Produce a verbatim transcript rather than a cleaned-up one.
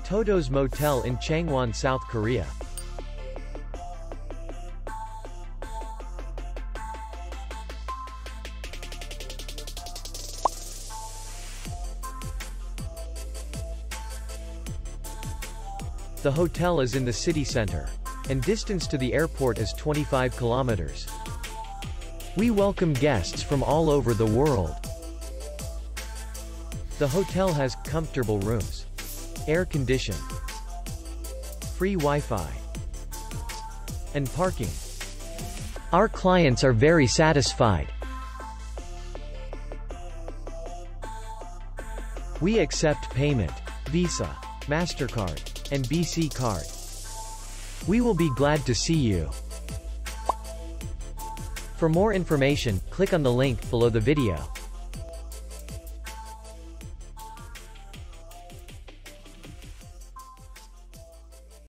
Totos Motel in Changwon, South Korea. The hotel is in the city center, and distance to the airport is twenty-five kilometers. We welcome guests from all over the world. The hotel has comfortable rooms, air conditioning, free Wi-Fi, and parking. Our clients are very satisfied. We accept payment, Visa, MasterCard, and B C card. We will be glad to see you. For more information, click on the link below the video.